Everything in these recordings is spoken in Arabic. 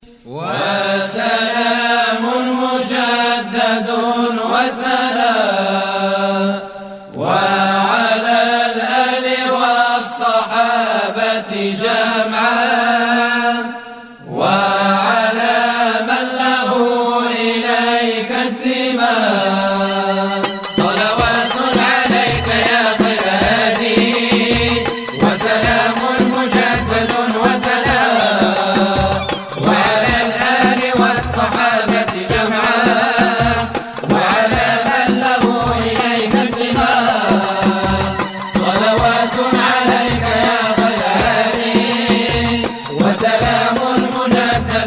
وسلام مجدد وثناء وعلى الآل والصحابة جمعا وعلى من له إليك انتماء. صلوات عليك يا خير هادي وسلام مجدد وثناء وعلى الآل والصحابة جمعا وعلى من له إليك انتماء. صلوات عليك يا خير هادي وسلام مجدد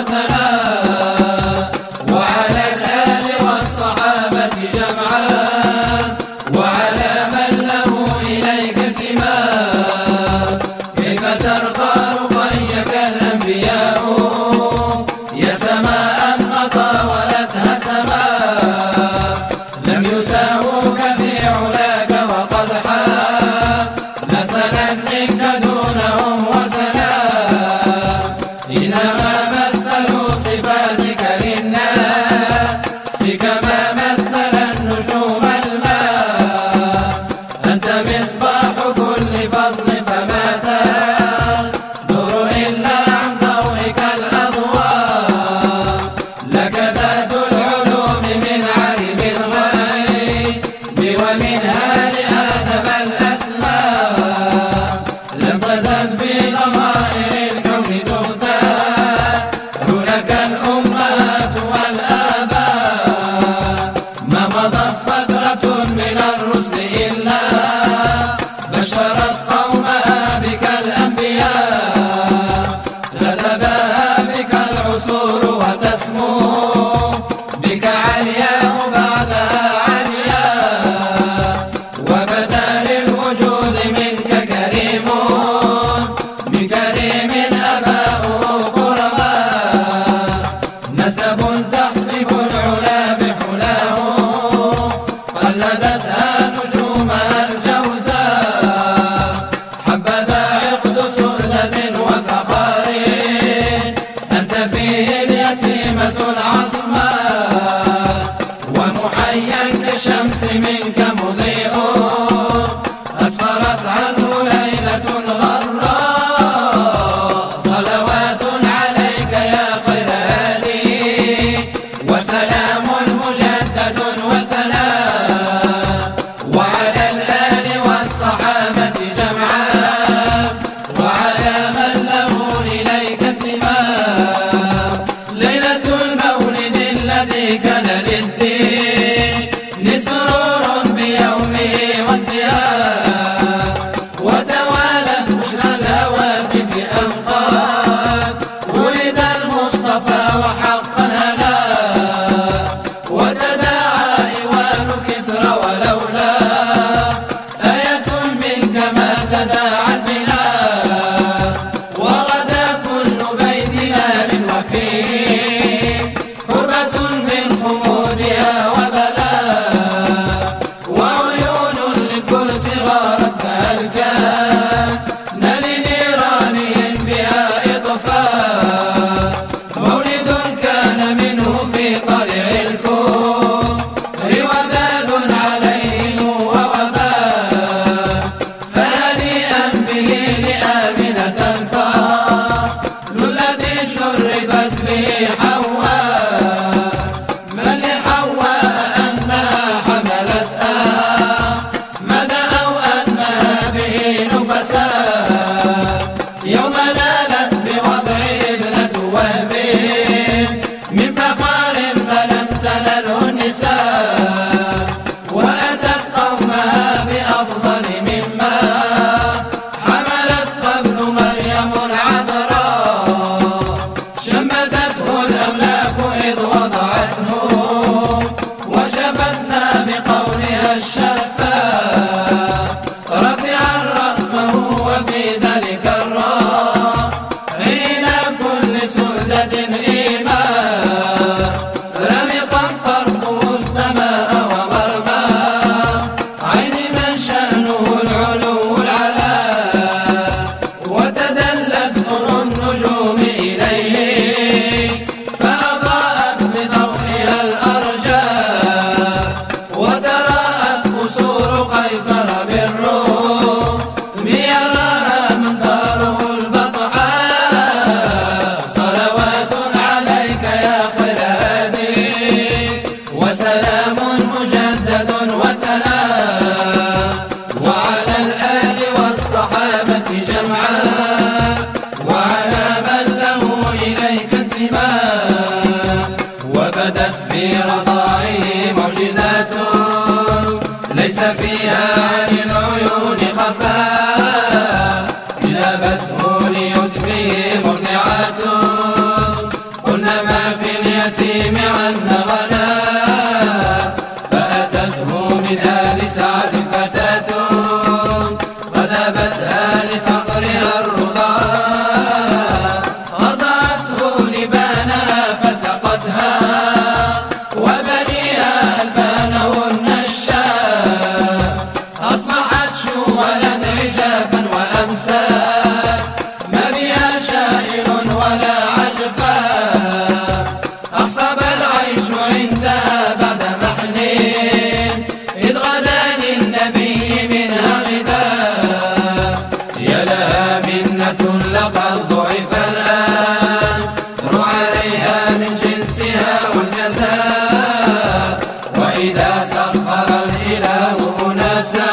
وثناء وعلى الآل والصحابة جمعا وعلى من له إليك انتماء. كيف ترقى رقيك الأنبياء يا سماء ما طاولتها سماء لم يساووك في علاك وقد حا سنا منك دونهم وسنا إنما مثلوا صفاتك للناس كما مثل النجوم الماء. أنت مصباح كل فضل فما تدور إلا عن ضوئك الأضواء. لك ذات العلوم من علم الغيب ومنها لآدم الأسماء. لم تزل في ضمائر الكون تختار لك الأمهات والآباء. ما مضت فترة من الرسل إلا بشرت قومها بك الأنبياء. تتباهى بك العصور وتسمو بك علياء بعدها علياء. وبدا للوجود منك كريم من كريم أباؤه قرباء. نسب تحسب العلا بحلاه قلدتها نجومها الجوزاء. حبذا عقد سؤدد وفخار أنت فيه اليتيمة العصماء. ومحيا كالشمس منك مضيء أسفرت عنه ليلة غراء. صلوات عليك يا خير هادي وسلام مجدد وثناء وعلى الآل والصحابة جمعا وعلى من له إليك انتماء. ليلة المولد الذي كان للدين سرور بيومه وازدياد. وتوالت بشرى الهواتف أنقاد ولد المصطفى وحقا هلا. وتداعى إيوان كسرى ولولا آية منك ما تداعى البلاد. وغدا كل بيت نار وفيه قربة من خمودها وبلاء. وعيون للفرس غارت فهل كان لنيرانهم بها إطفاء. مولد كان منه في طلع الكفر وبال عليه ووباء. فهنيئا به لآمنة الفضل الذي شرفت به حواء. من لحواء أنها حملت أحمد أو أنها به نفساء. يوم نالت بوضع ابنة وهب من فخار ما لم تنله النساء. وأتت قومها بأفضل مما حملت قبل مريم العذراء. شمتته لليتيم عن غلا، فأتته من آل سعد فتاة قد أبتها لفقرها الرضا، أرضعته لبانها فسقتها وبنيها ألبانهن الشام، أصبحت شولا عجافا وأمساك ما بها شائر ولا عجفا، أخصب العيش عندها بعد محنين إذ غدا للنبي منها غداء، يا لها منة لقد ضعف الآن در عليها من جنسها والجزاء، وإذا سخر الإله أناسا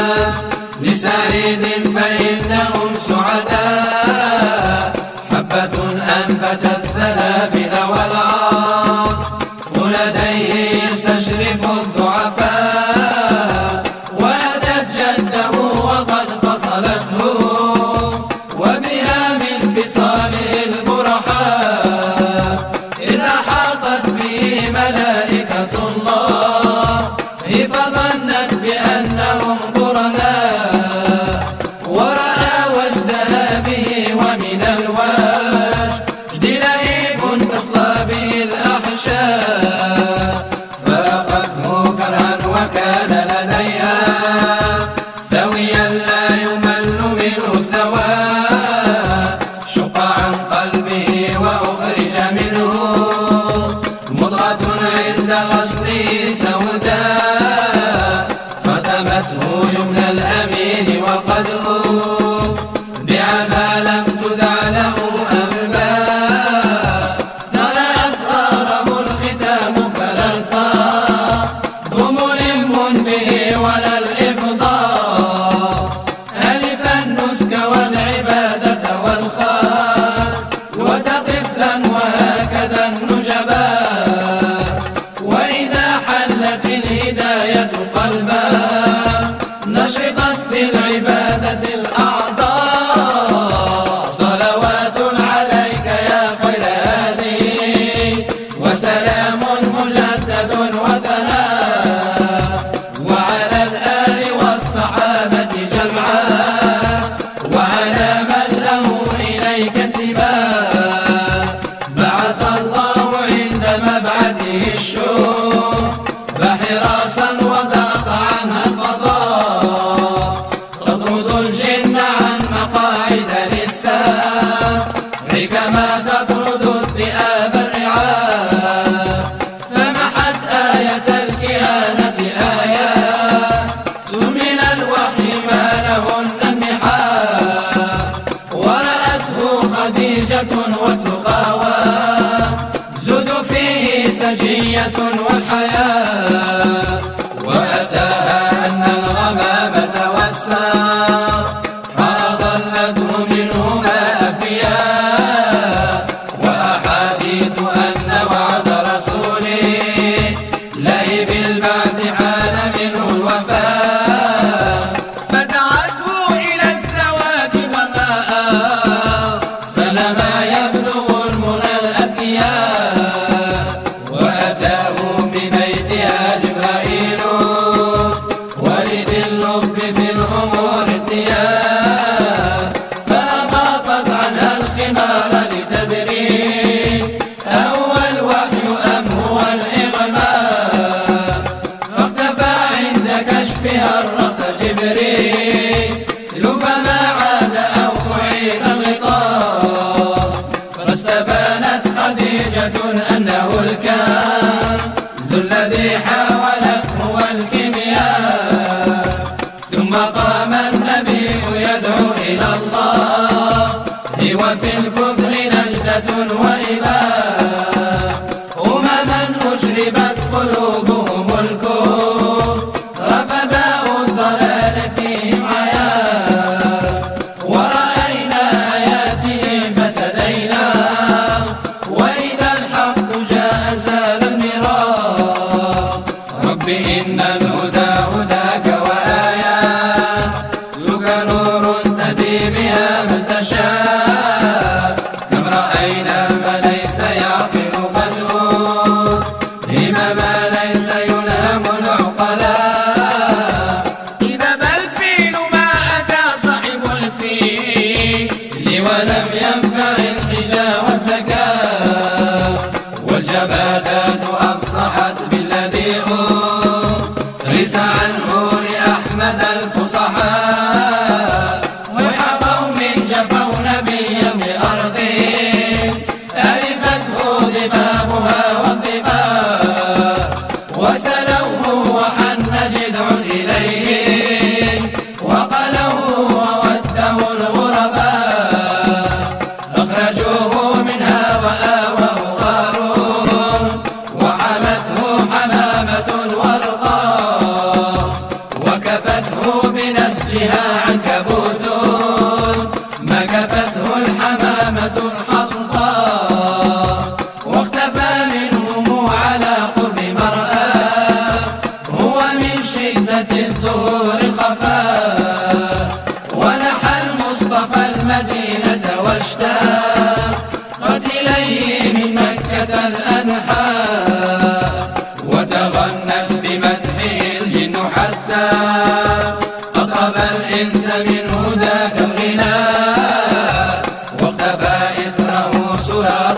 لسعيد فإنهم سعداء، حبة أنبتت سلابل والعاص ولديه يستشرف الضعفاء، وأتت جده وقد فصلته وبها من فصاله البرحاء، إذا حاطت به ملائكة الله فظنت بأنهم قرناء، ورأى وجدها به ومن الوجد لهيب تصلى به الأحشاء، فرقته كرها وكان لديها ثويا لا يمل منه الثوى، شق عن قلبه وأخرج منه مضغة عند غسله سوداء، ختمته يمنى الأمين وقد بعما لم تدع له أنباء، سال أسراره الختام فلا الفاض ملم به ولا الإفضاء، ألف النسك والعبادة والخير وتطفلا وهكذا النجباء، وإذا حلت الهداية قلبا نشطت في العبادة الأعضاء، صلوات عليك يا خير هادي وسلام مجدد وثناء، وعلى الآل والصحابة جمعا وعلى من له إليك انتماء، بعث الله عند مبعثه الشوق بحراسا وضاق عنها الفضاء، تطرد الجن عن مقاعد للسام كما تطرد الذئاب الرعاء، فمحت آية الكهانة آيات من الوحي ما لهن المحال، ورأته خديجة وتقاوى زد فيه سجية والحياة، وأتاها أن الغمام توسى فأضلته منهما أفياء، وأحاديث أن وعد رسوله لهب البعث حال منه الوفاء، فدعته إلى الزواج وما سلما يبلغ المنى الأثياء، وأتاه في بيتها جبرائيل ولد اللب في الأمور اتياء، فأباطت عنها الخمار لتدري أهو الوحي أم هو الإغماء، فاختفى عند كشفها الرأس جبريل فما عاد أو أعيد الغطاء، فاستبانت خديجة أنه الكنز الذي حاولته والكيمياء، ثم قام النبي يدعو إلى الله وفي الكفر نجدة وإباء، أمما أشربت قلوبهم الكفر فداء الضلال فيهم عياء، ورأينا آياته فتدينا وإذا الحق جاء زال المراء، رب إن الهدى هداك وآياتك نور تهدي بها من تشاء، كم رأينا فليس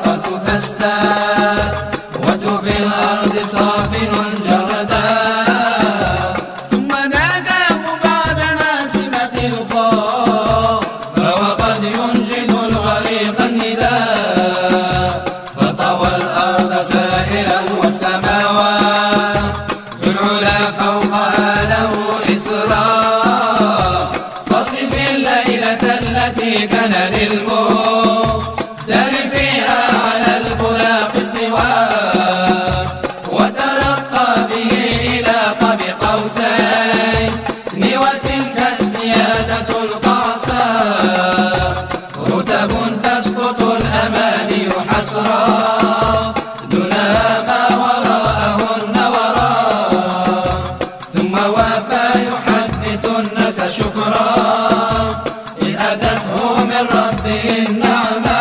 الطاقة فاستاد وفي الأرض صافن جردا ثم ناداه بعد ناسمة الخوف وقد ينجد الغريق النداء فطوى الأرض سائلا والسماوات العلا فوقها له إسراء فصف الليلة التي كان للمختار فيها على البراق استواء وترقى به إلى قاب قوسين وتلك السيادة القعصاء رتب تسقط الأماني حسرا دونها ما وراءهن وراء ثم وافى يحدث الناس شكرا إذ أتته من ربه النعمة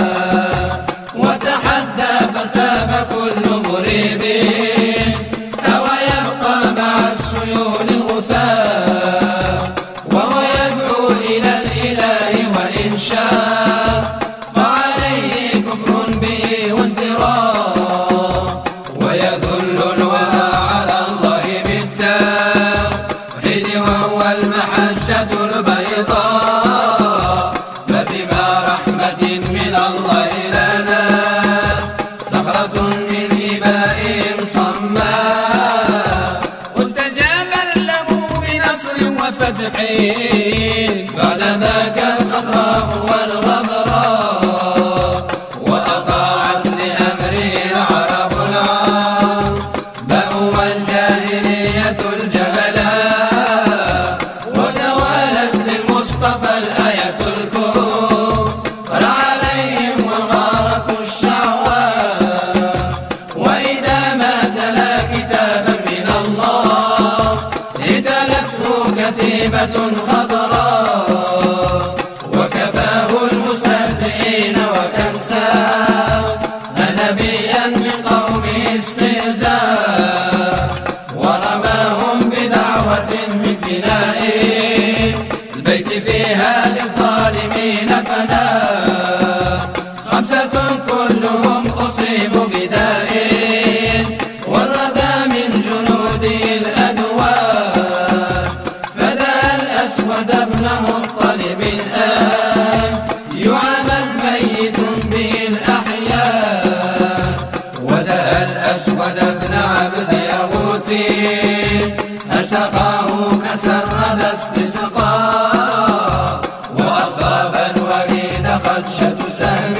وتحدى فتاب كل مريب أو يبقى مع السيول الغثاء وهو يدعو إلى الإله وإن شاء فعليه كفر به وازدراء ويدل الوهى على الله بالتوحيد وهو المحجة البيضاء فبما رحمة من الله لنا صخرة من إبائهم صما واستجاب له بنصر وفتح بعد ذاك الخضراء والغبراء وأطاعت لأمره العرب العرباء والجاهلية الجهلاء وتوالت للمصطفى الآية الكبرى عليهم والغارة الشعواء وإذا ما تلا كتابا من الله تلته كتيبة خضراء وكفاه المستهزئين وكنسا نبيا من قومه استهزاء ورماهم بدعوة من فناء البيت فيها للظالمين فناء خمسة كلهم أصيبوا بداء والردى من جنوده الأدواء فدعا الأسود ابن مطلب يعامل ميت به الأحياء ودعا الأسود ابن عبد يغوثي أسقاه كسرد استسقاء وأصاب الوليد خدشة سهم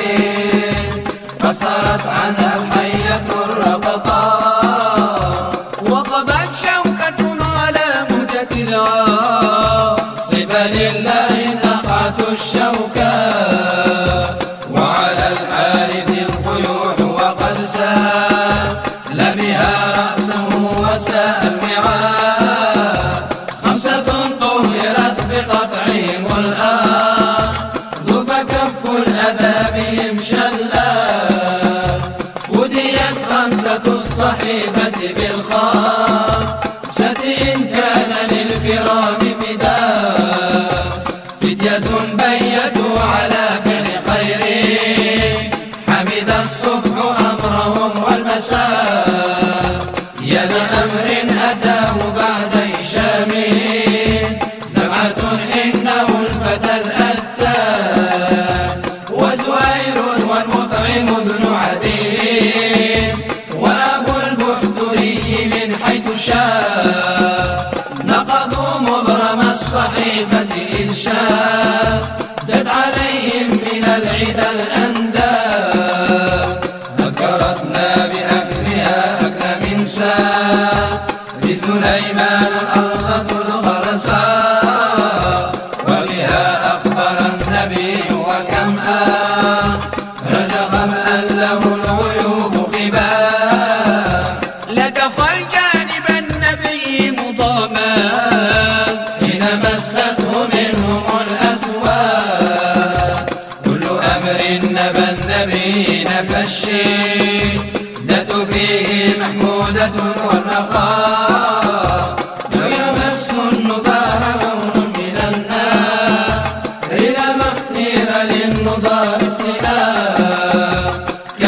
قصرت عنها الحية الربطاء وقبت شوكة على مهجة العاصف لله نقعة الشوكة وعلى الحارث القيوح وقد سال بها رأسه وساء الوعاء خمسة طهرت بقطعهم الأرض فكف الأذى بهم شلا فديت خمسة الصحيفة بالخمسة إن كان للكرام فداء فتية بيتوا على فعل خير حمد الصبح أمرهم والمساء يا لأمر أتاه بعد هشام زمعة إنه الفتى الأتان وزهير والمطعم بن عدي وأبو البحثري من حيث شاء نقضوا مبرم الصحيفة إذ شادت عليهم من العدا الأنداد ذكرتنا بأكلها أكل من ساد لسليمان الأرض الخرساء وبها أخبر النبي وكم رجغ أن له الغيوب قبال لدخل جانب النبي مضاما حين مسته منهم الأسواد كل أمر نبى النبي نفى الشدة فيه محمودة والرخاء ويمس النضار لون من النار لما اختير للنضار السلاح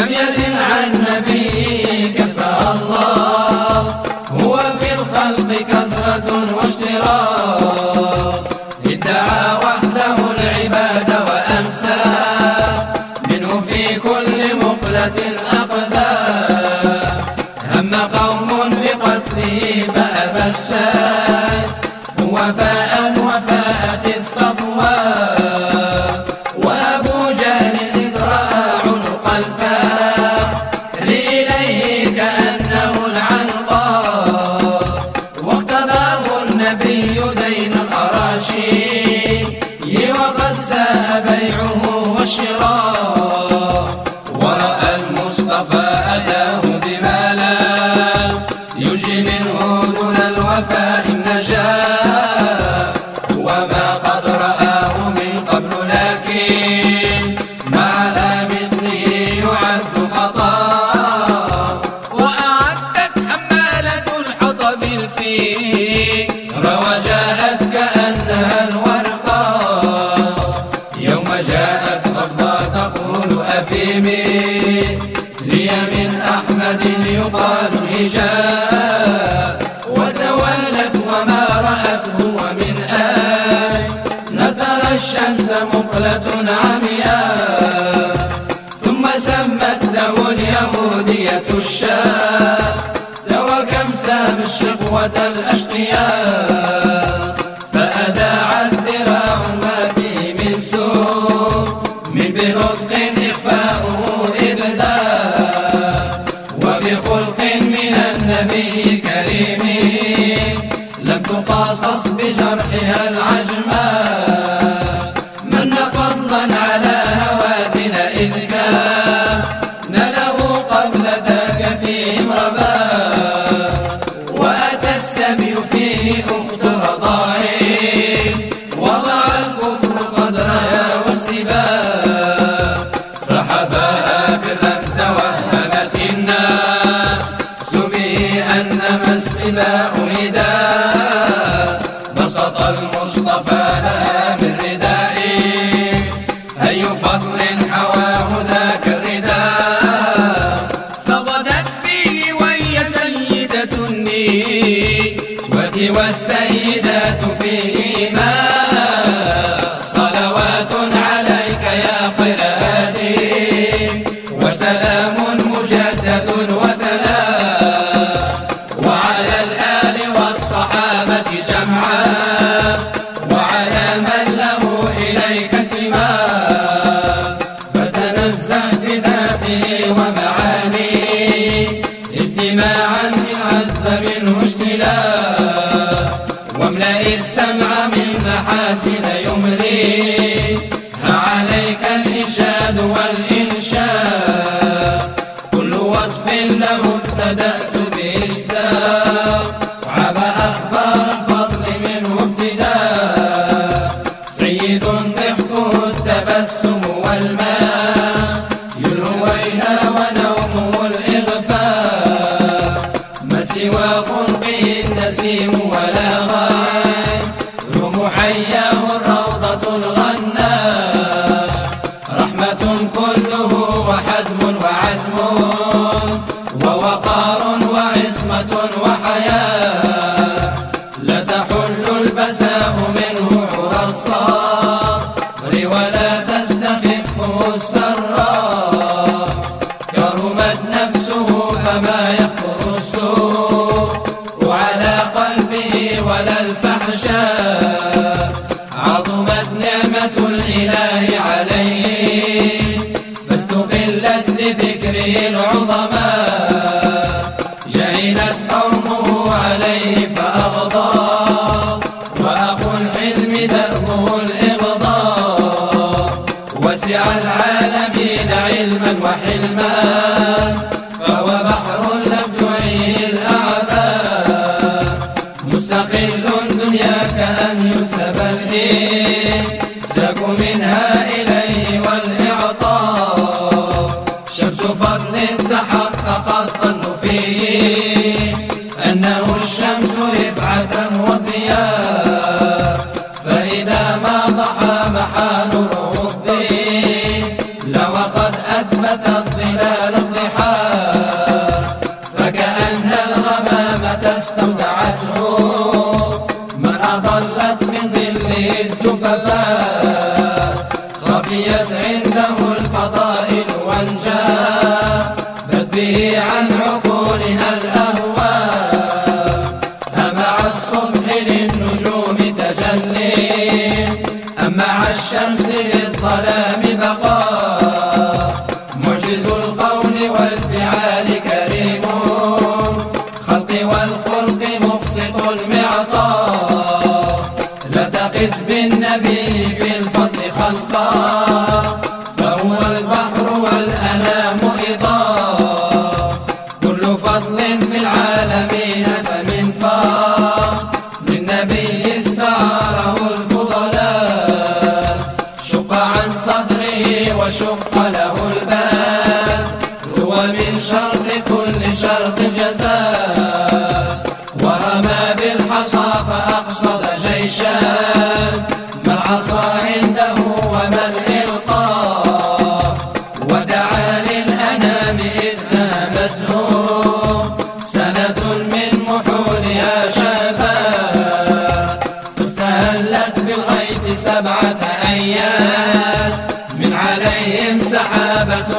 الأقدام. هم قوم بقتله فأبى السيف وفاء وفاءت الصفوان. وأبو جهل إذ رأى عنق الفاخر إليه كأنه العنقاء، واقتضاه النبي دين الأراشي وقد ساء بيعه والشراء. ورأى المصطفى أتاه بمالا يجي منه دون الوفاء النجاة، وما قد رآه من قبل لكن ما على مثله يعد خطأ. وأعدت حمالة الحطب الفيل وجاءت كأنها الورقة، يوم جاءت غضبا تقول أفيمي لي من أحمد يقال هجاء. وتولت وما رأته ومن نترى الشمس مقلة عمياء. ثم سمت له اليهودية الشاة وكم سام الشقوة الأشقياء. فأداعت ذراع ما فيه من سوء من بنطق إخفاؤه إبداء، وبخلق من النبي كريم لم تقاصص بجرحها العجماء. من فضلا على هوازن إذ كان له قبل ذاك فيهم رباء. وأتى السبي فيه أخت رضاعين وضع الكفر قدرها والسباء. فحباها برا توهمت الناس به أنما السباء نداء. بسط المصطفى لها من ردائه أي فضل حواه ذاك الرداء. فغدت فيه وهي سيدة النسوة والسيدات فيه إماء. صلوات عليك يا خير هادي وسلام مجدد وثناء. وعلى الآل والصحابة جمعا وعلى من له إليك انتماء. فتنزه بذاته ومعانيه استماعا إن عز منه اشتلاء. واملأ السمع من محاسن يملي عليك الإنشاد والإنشاء. كل وصف له ابتدأت بإصداق أخبار الفضل منه ابتداء. سيد ضحكه التبسم والماء يلهوينا ونومه الإغفاء. ما سوى خلقه النسيم ولا غاية محياه الروضة الغناء. رحمة كله وحزم وعزم ووقار وعصمة وحياة. لا تحل البساء منه عرى الصبر ولا تستخفه السراء. كرمت نفسه فما يخطر السوء على قلبه ولا الفحشاء. عظمت نعمة الإله عليه فاستقلت لذكره العظماء. جهلت قومه عليه فأغضى وأخو الحلم دأبه الإغضاء. وسع العالمين علما وحلما فهو بحر لم تعيه الأعباء. مستقل دنياك أن يسب الإمساك منها إليه والإعطاء. شمس فضل تحقق الظن فيه أنه الشمس رفعة وضياء. فإذا ما ضحى محى نوره الدين لوقد أثبت الظلال الضحى. فكأن الغمامة استودعته من أضلت من ظله الدففاء. خفيت عنده الفضائل وانجاه الآل كريم خلق والخلق مقسط المعطاء لا تقس بالنبي في الفضل خلقا فهو البحر والأنام إضاء كل فضل في العالمين فمن فاض للنبي استعاره الفضلاء شق عن صدره وشق له الباب هو من شرق كل شرق جزاء ورمى بالحصى فأقصد جيشا ما العصا عنده وما الإلقاء ودعا للأنام إذ نامته سنة من محولها شباب فاستهلت بالغيث 7 أيام من عليهم سحابة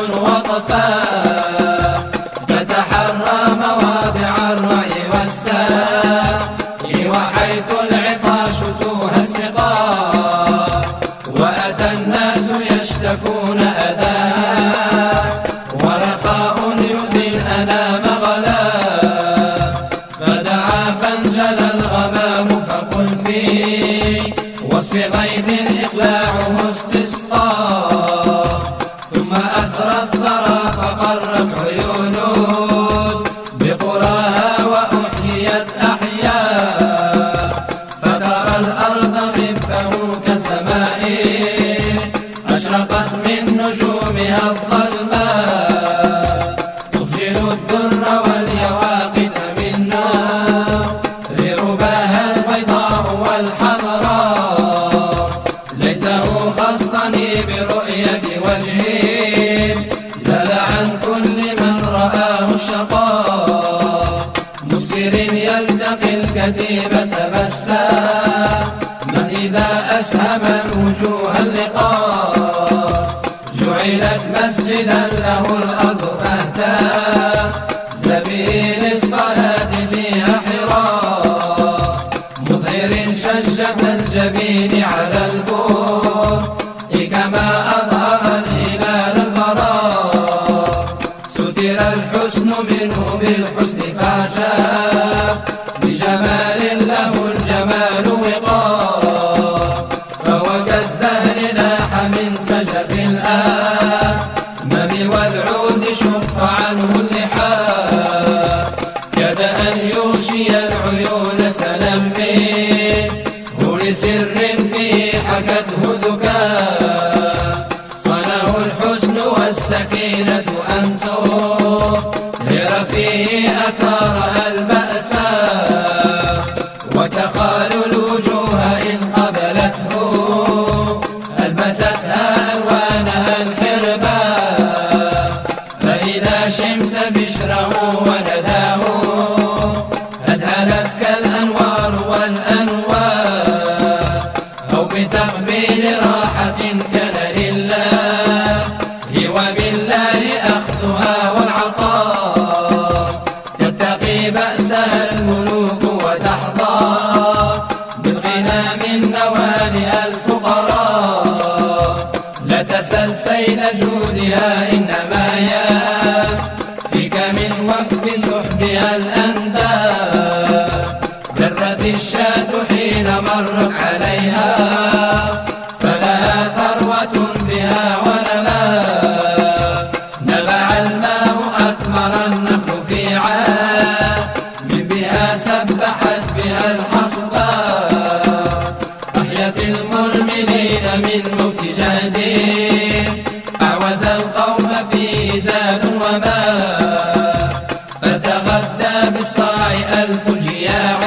وطفاء تتحرى مواضع الرعي والساقي وحيث العطاش توهى السقاء وأتى الناس يشتكون أذاها ورخاء يؤذي الأنام غلا فدعا فانجلى الغمام فقل في وصف غيث إقلاعه استسقاء ثم أثرى الثرى فقرت عيونه بقراها وأحيت أحياء فترى الأرض غبه كسماء أشرقت من نجومها الظلماء تخجل الدر واليواقيت من نار رباها البيضاء والحمراء ليته خصني برؤية وجهه زال عن كل من رآه الشقاء مسفر يلتقي الكتيبة بسا من إذا أسهم الوجوه اللقاء جعلت مسجدا له الأرض فاهتى سبيل الصلاة فيها حراء مظهر شجة الجبين على البور كما أظهر الهلال البراء ستر الحسن منه بالحسن فاجاب بجمال له الجمال وقار فهو كالزهر لاح من سجف الآمم والعود شق عنه اللحاء كاد أن يغشي العيون سنمه لسر فيه حكته دكاء صنه الحسن والسكينة أنتم غير فيه أثارها البأساء وتخال الوجوه إن قبلته ألبستها ألوانها الحرباء فإذا شمت بشره ونداه أذهلتك الأنوار والأنوار أو بتقبيل راحة كان لله وبالله أخذها والعطاء تتقي بأسها الملوك وتحظى بالغنى من نوالها الفقراء لا تسل سيل جودها إنما يكفيك من وقف سحبها الأنداد درت الشاة حين مرت عليها فلها ثروة بها ونماء نبع الماء أثمر النخل في عام بها سبحت بها الحصباء أحيت المرملين من موت جهدهم أعوز القوم فيه زاد وماء فتغدى بالصاع 1000 جياع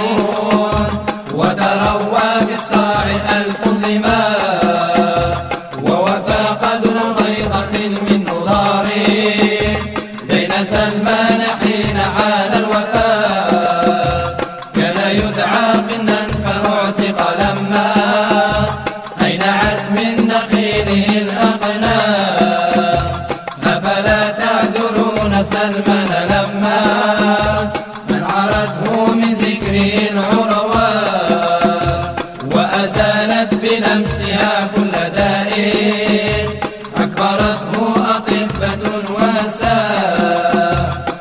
وتروى بالصاع 1000 ظماء ووفى قدر بيضة من نضار بين سلمان حين حان الوفاء كان يدعى قنا فاعتق لما أينعت من نخيله الأقنام أفلا تعذرون سلمان لما منعرته من ذكره العروات وأزالت بلمسها كل داء أكبرته أطبة وساء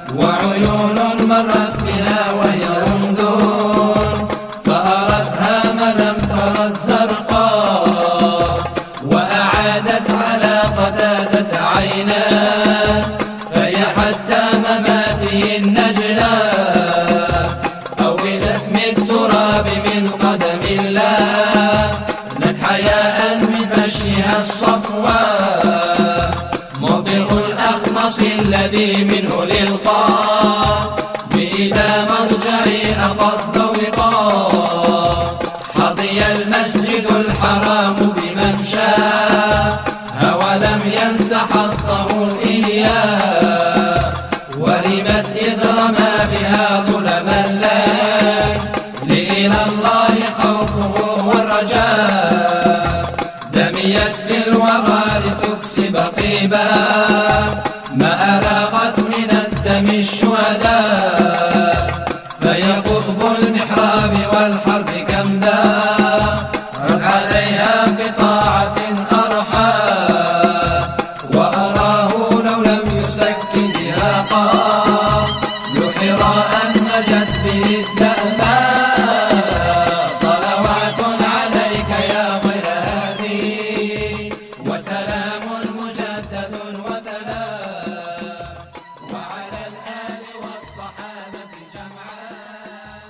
إني منه للقاء بإذا مرجعي أقض وقاء حظي المسجد الحرام بممشاه ولم ينس حظه إياه ورمت إذ رمى بها ظلم الليل لإلى الله خوفه والرجاء دميت في الوغى لتكسب طيبا ما أراقت من الدم الشهداء فهي قطب المحراب والحرب كم ذا رد عليها في طاعة أرحى وأراه لو لم يسكن بها قام لحراء نجت به الدأماء صلوات عليك يا خير هادي وسلام مجدد وثناء وعلى الآل والصحابة جمعا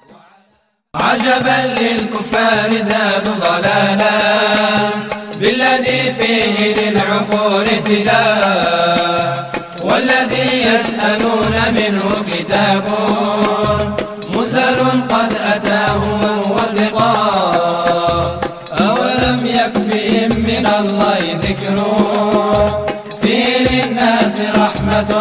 عجبا للكفار زادوا ضلالا بالذي فيه للعقول ابتلاء والذي يسألون منه كتاب منزل قد أتاهم وثقا أولم يكفهم من الله ذكر فيه للناس رحمة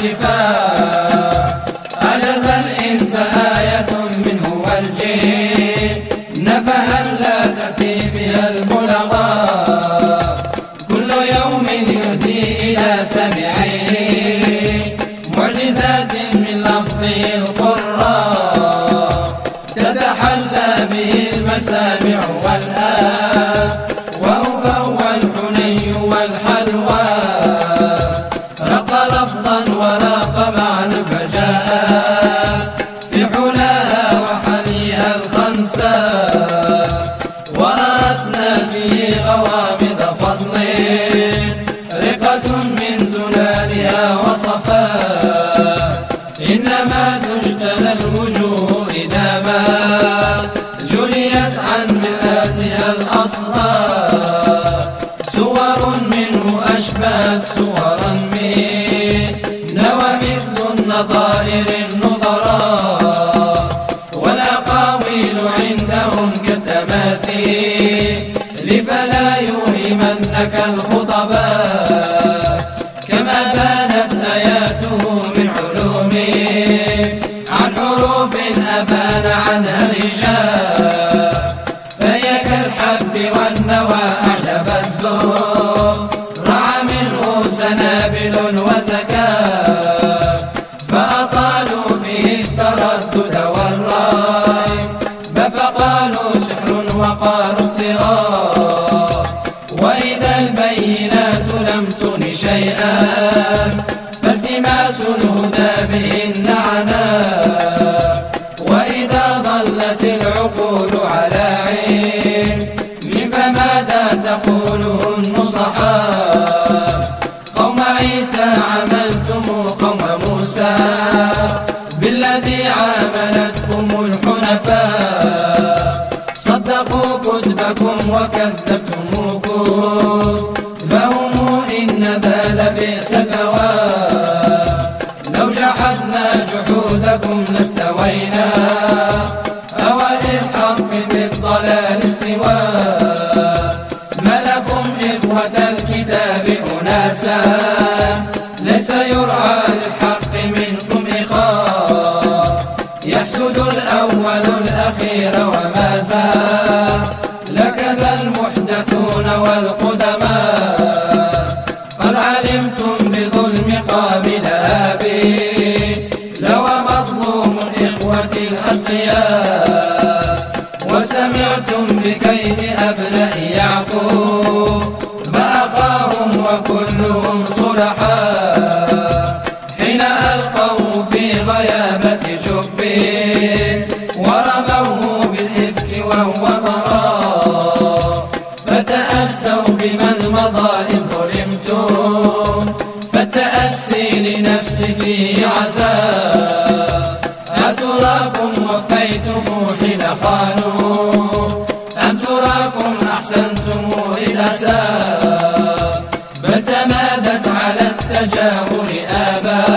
وشفاء أعجز الإنس آية منه والجن نفها لا تأتي بها البلغاء كل يوم يهدي إلى سمعه معجزات من لفظه القراء تتحلى به المسامع والآب وهو الحني والحلوى رق لفظا وراق معنى فجاء في حلاها وحليها الخنساء وأردنا فيه غوامض فضل رقة من زلالها وصفاء إنما تجتلى الوجوه إذا ما جليت عن مآتها الأصلاء صور منه أشبهت صورا منه ومثل النظائر النظراء والأقاويل عندهم كالتماثيل فلا يوهمنك الخطباء كما بانت آياته من علومه عن حروف أبان عنها الرجال فهي كالحب والنوى أعجب الزرع منه سنابل وزكاة فأطالوا فيه التردد والريب فقالوا سحر وقالوا افتراء وإذا البينات لم تن شيئا فالتماس الهدى بهن عناء وإذا ضلت العقول على علم فماذا تقوله النصحاء قوم عيسى عملتم قوم موسى بالذي عاملتكم الحنفاء صدقوا كتبكم وكذبتم كتبهم إن ذا لبئس بواب لو جحدنا جحودكم لاستوينا أوللحق في الضلال استواء ملكم إخوة الكتاب أناسا ليس يرعى للحق منكم إخاء يحسد الأول الأخير وما زال لكذا المحدثون والقدماء قد علمتم بظلم قابل أبي لو مظلوم إخوة الأتقياء وسمعتم بكيد أبناء يعقوب فأخاهم وكلهم صلحاء حين ألقوا في غيابة جب ورموه بالإفك وهو براء فتأسوا بمن مضى إذ ظلمتم فالتأسي لنفس فيه عذاب أتراكم وفيتم حين خانوا أم تراكم أحسنتم إذ أساء بل تمادت على التجاهل آباء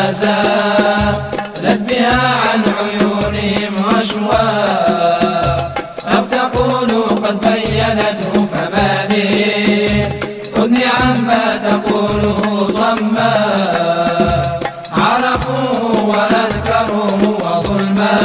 زالت بها عن عيونهم أشواق، أو تقول قد بينته فما لي أذني عما تقوله صما. عرفوه وأنكروه وظلما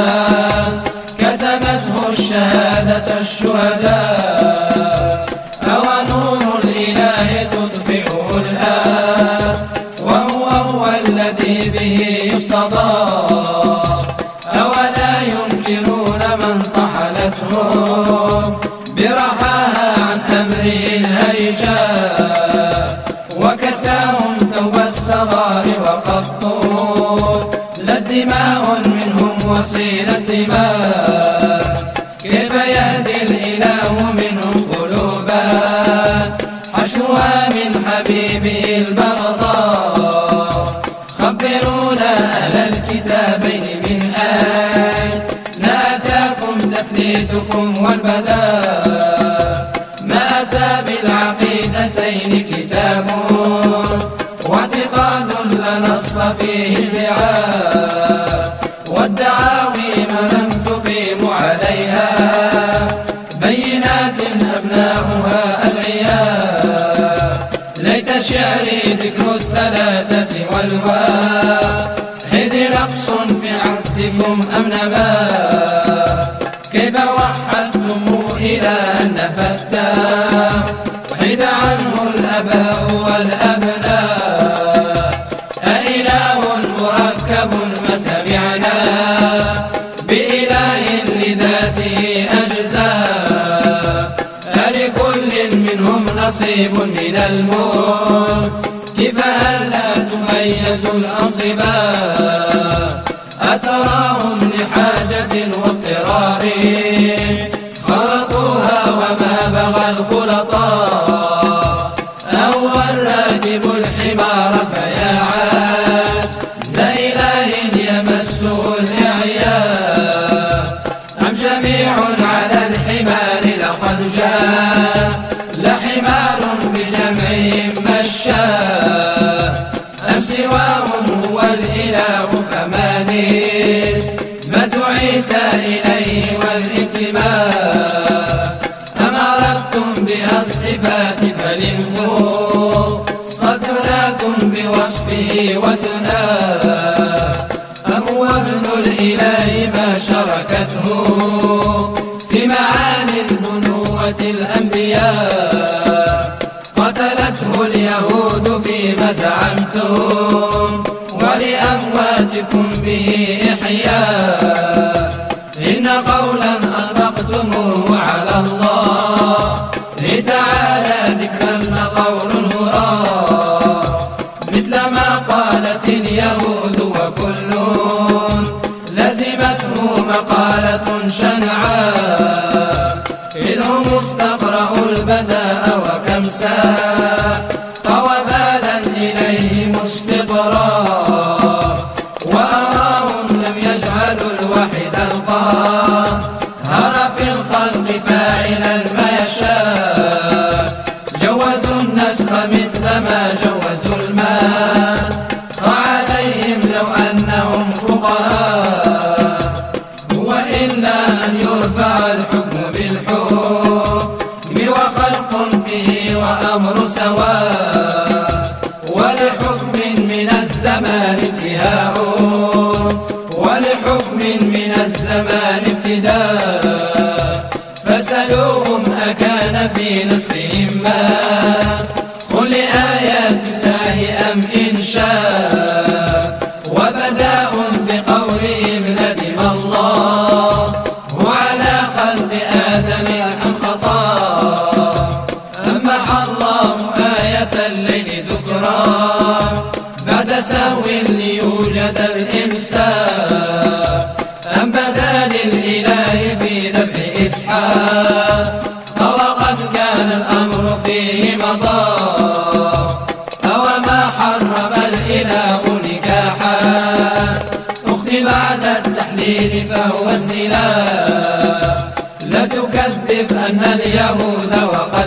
كتمته الشهادة الشهداء. أو نور الإله تطفئه الآن وهو الذي به يستضاء. أولا ينكرون من طحنتهم برحاها عن أمره الهيجاء، وكساهم ثوب الصغار وقطوا لدماء منهم وصيل الدماء. كيف يهدي الإله منهم قلوبا حشوها من حبيبه البغضاء. خبرونا أهل الكتابين من أين أتاكم تثليثكم والبداء. ما أتى بالعقيدتين كتاب واعتقاد لا نص فيه ادعاء، والدعاوي لم تقيم عليها بينات أبناؤها أدعياء. ليت شعري ذكر الثلاثة والواحد نقص في عقدكم أمنما. كيف وحدتم إلها نفتا وحد عنه الأباء والأبناء. أإله مركب ما سمعنا بإله لذاته أجزاء. ألكل منهم نصيب من الملك فهلا تميز الأنصباء. أتراهم لحاجة واضطرار خلطوها وما بغى الخلطاء. أو الراكب الحمار فيا عاجز إله يمسه الإعياء. أم جميع على الحمار لقد جاء لحمار بجمعهم مشاء. أم سواهم هو الإله فما نسبة عيسى إليه والانتماء. أم أردتم بها الصفات فلنفوا صدناكم بوصفه وثناء. أم هو ابن الإله ما شركته في معاني البنوة الأنبياء. قتلته اليهود فيما زعمتم ولأمواتكم به إحياء. إن قولا أطلقتموه على الله تعالى ذكرا لقول هراء. مثل ما قالت اليهود وكل لزمته مقالة شنعاء. إذ هم استقرأوا البداء وكم ساق وبالا إليهم استقراء. وأراهم لم يجعلوا الوحيد القاهر في الخلق فاعلا ما يشاء. جوزوا النسخ مثل ما جوزوا الماس عليهم لو أنهم فقهاء. هو إلا أن يرفع الحكم بالحكم وخلق فيه وأمر سواء. ولحكم من الزمان انتهاء ولحكم من الزمان ابتداء. فسلوهم أكان في نسخهم مسخ لآيات الله أم إنشاء. وبداء في قولهم ندم الله وعلى خلق آدم أم خطأ. أمح الله آية الليل ذكرا بعد سهو ليوجد الإمساك. أم بدا للإله في ذبح إسحاق وقد كان الأمر فيه مضى. أو ما حرم الإله نكاحا أخت بعد التحليل فهو الزنا. لا تكذب أن اليهود وقد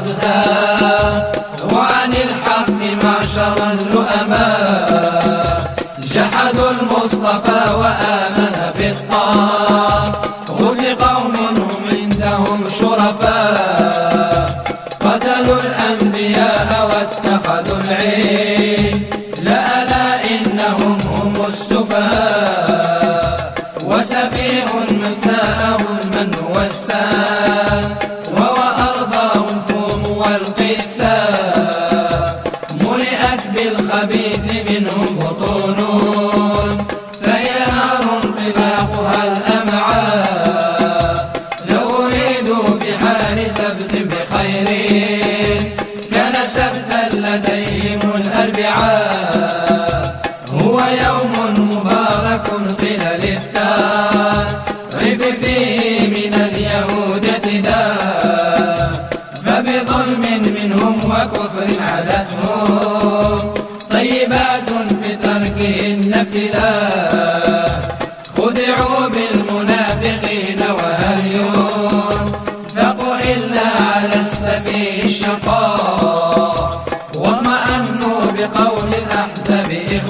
زاغوا عن الحق معشر اللؤماء. جحدوا المصطفى وآمن بالطاغوت قوم هم عندهم شرفاء، قتلوا الأنبياء واتخذوا العجل، ألا إنهم هم السفهاء. وسفيه من ساءه المن والسام، وهو أرضاه الفوم والقثاء، ملئت بالخبيث منهم بطون، فهي نار انطلاقها الأمعاء. لو أريدوا في حال سبت بخير كان سبتا لديهم الأربعاء. هو يوم مبارك قيل للتعريف فيه من اليهود اعتداء، فبظلم منهم وكفر عدتهم طيبات في تركهن ابتلاء. خدعوا بالمنافقين وهل ينفق إلا على السفيه الشقاء، واطمأنوا بقول الأحزاب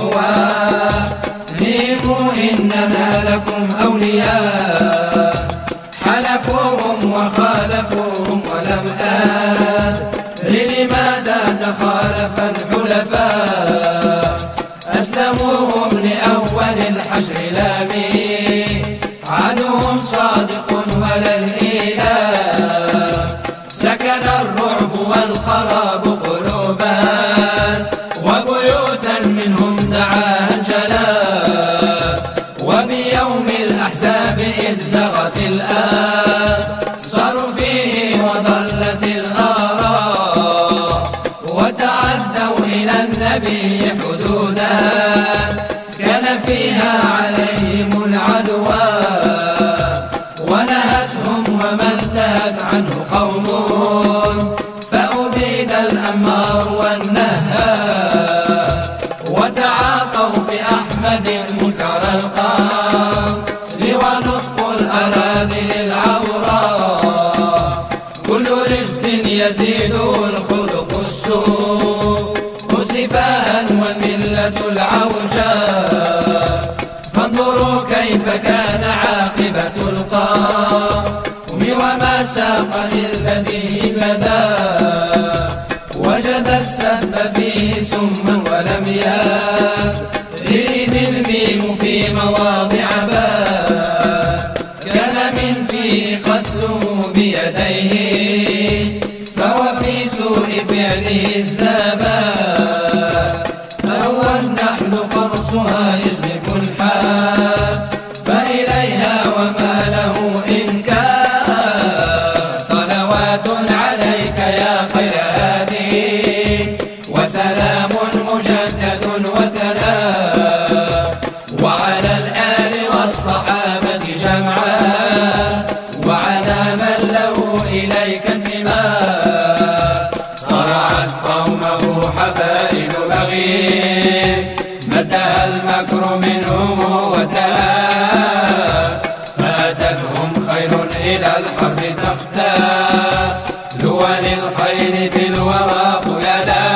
إخوانهم إننا لكم أولياء. حلفوهم وخالفوهم ولم أدر لماذا تخالف الحلفاء. أسلموهم لأول الحشر لا ميعادهم صادق ولا الإله. سكن الرعب والخراب قلوبا وبيوتا منهم دعاها الجلاء. وبيوم الأحزاب إذ زغت الآثار فيه وضلت الآراء، وتعدوا إلى النبي حدودا كان فيها عليهم العدوى. ونهتهم وما انتهت عنه قوم، فأبيد الأمار والنهار. وتعاطوا في أحمد منكر القول ونطق الأراذل العوراء. كل رجس يزيد الخلق السوء سفاها والملة العوجاء. فانظروا كيف كان عاقبة القوم وما ساق للبديه بدا. وجد السف فيه سما ولم يرد الميم في مواضع باء. كان من فيه قتله بيديه، فهو في سوء فعله الزباء. فهو النحل قرصها يجلب الحال، فإليها وما له إن كان. صلوات عليك يا خير هادي، وسلام مجدد وثناء، وعلى الآل والصحابة جمعا، وعلى من له إليك انتماء. صرعت قومه حبائل بغي، مدها المكر منهم وتلا. فأتتهم خيل إلى الحرب تختال، وللخيل في الورى خيلا.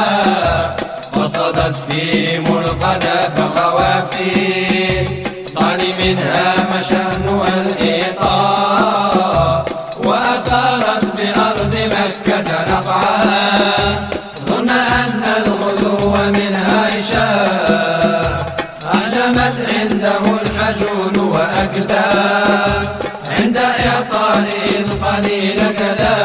قصدت فيهم القنا فقوافي، طعن منها مشأنها الإيطاء. وأطارت بأرض مكة نقعا، ظن أن الغدو منها عشاء. أعجمت عنده الحجون وأكدى، عند إعطائه القليل كدا.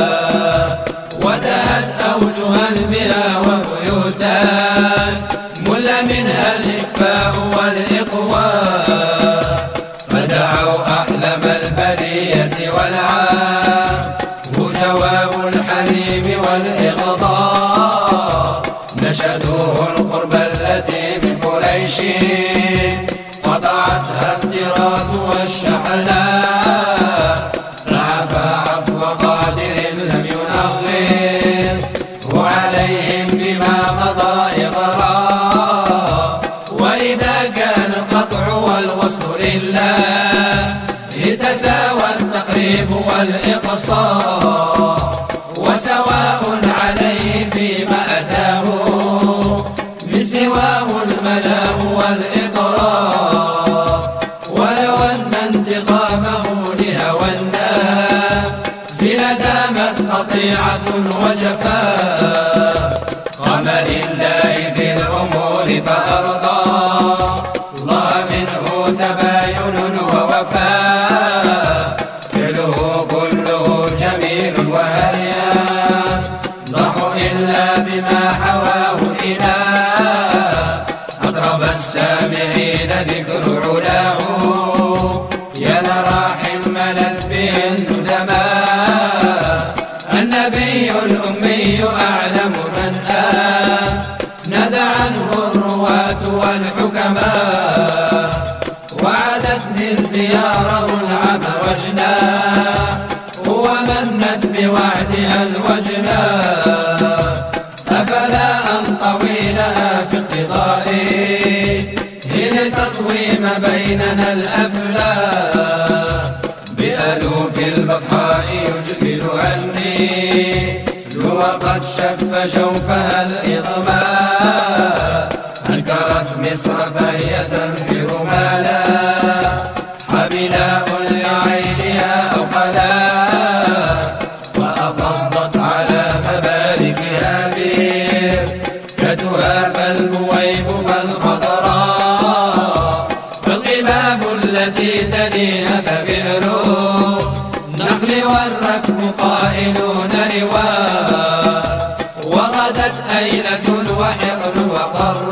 ودأت أوجها البلا وبيوتا، مل منها الإخفاء والإقواء. فدعوا أحلم البرية والعافو جواب الحليم والإغضاء. نشدوه القرب التي بقريش، قطعتها التراث والشحناء. فعفى عفو قادر لم ينغص عليهم بما مضى إغراء. وإذا كان القطع والوصل لله، تساوى التقريب والإقصاء. وسواء عليه فيما أتاه من سواه الملام والإطراء. السامعين ذكر علاه، يا لراح الملذ به الندماء. النبي الأمي أعلم من أسند عنه الرواة والحكماء، وعدتني ازدياره العمى وجنا، ومنت بوعدها الوجنا. أفلا أنطوي لها في اقتضائي لتطوي ما بيننا الأفلاك. بألوف البطحاء يجبل عني، وقد شف جوفها الإضماء. أنكرت مصر فهي تنفر مالا، حبلاء لعينها أو خلاء. وأفضت على مباركها بركتها، فالبويب فالخضراء. فالقباب التي تليها فبئر النخل والركب قائلون رواء. وغدت أيلة وحقل وقر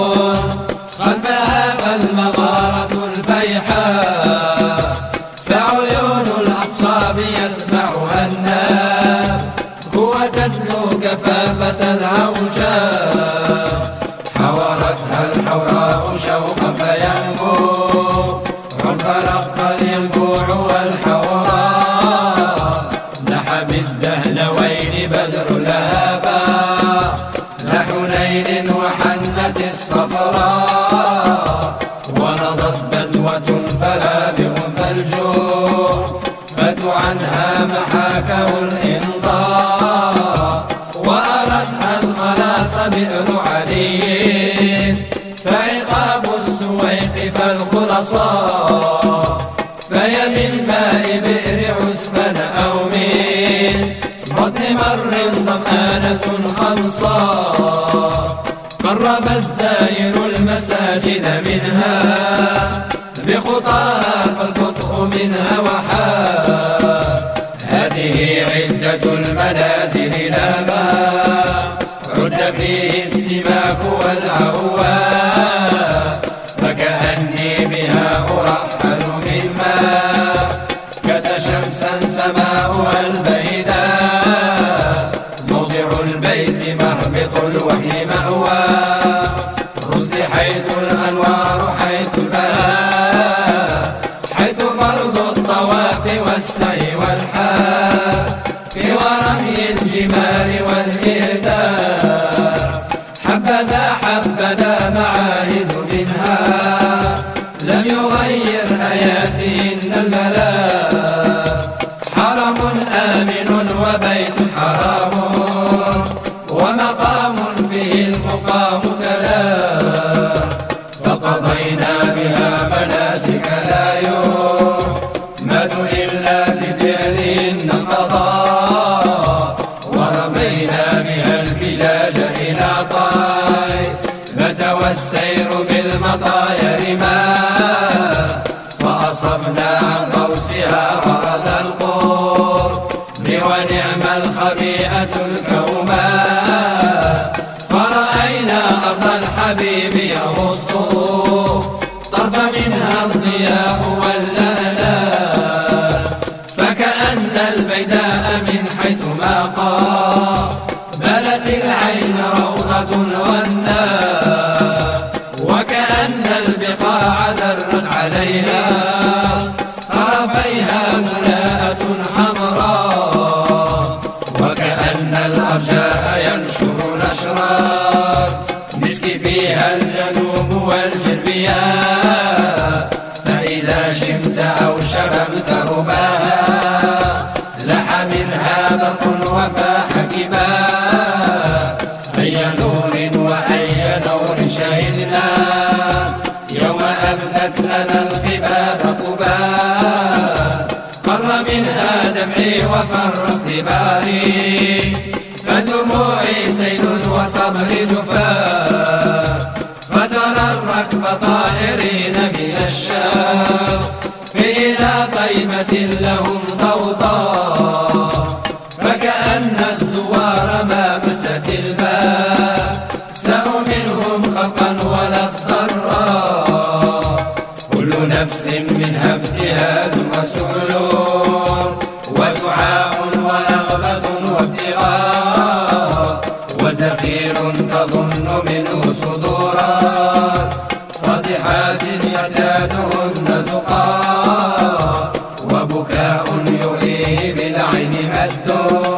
خلفها فالمغارة الفيحاء. فعيون الأقصاب يتبعها الناب، وتتلو كفافة العوجاء. حورتها الحوراء شوقا فينبو فرق الينبوع والحوراء. لحى بالدهلوين بدر لهابا، لحنين وحنت الصفراء. ونضت بزوة فرابع فالجوع، فتعنها محاكه الإنضاء. وأردها الخلاص بئر علي، فعقاب السويق فالخلصاء. فيلي الماء بئر عسفن أو من بطن مر ضمانة خمصاء. قرب الزائر المساجد منها بخطاها، فالبطء منها وحاء. هذه عدة المنازل لا ما عد فيه السماك والعواء. فكأني بها أرحل مما كت شمسا سماؤها البيداء. موضع البيت مهبط الوحي مأوى الرسل، حيث الأنوار حيث البهاء. حيث فرض الطواف والسعي والحال، في ورمي الجمال والإهداء. حبذا حبذا معاهد منها، لم يغير آياتهن الملاء. حرم آمن وبيت حرام، ومقام فيه المقام تلا. فقضينا بها مناسك لا يؤمد إلا بفعلهن القضاء. ورمينا بها الفجاج إلى طيبة، والسير بالمطايا رماء. فأصبنا عن قوسها ورد القرب، ونعم الخبيئة الكوماء. فرأينا أرض الحبيب يغص طرف منها الضياء والآلاء. فكأن البيداء من حيث ما قابلت العين روضة والناء. وكأن البقاع ذرت عليها طرفيها ملاءة حمراء. وكأن الأرجاء ينشر نشرا مسك فيها الجنوب والجربياء. فإذا شمت أو شربت رباها، لح منها برق وفاح كباء. أي نور وأي نور شهدنا يوم أبدت لنا القباب قباء. قر منها دمعي وفر اصطباري، فدموعي سيل وصبري جفاء. فترى الركب طائرين من الشرق إلى طيبة لهم ضوضاء. فكأن الزوار ما مست الباب، سأوا منهم خلقا ولا الضر. نفس منها ابتهال وسرور ودعاء ورغبة وابتغاء وزفير تظن منه صدورات صدحات يعتادهن زقاء وبكاء يؤليه بالعين مد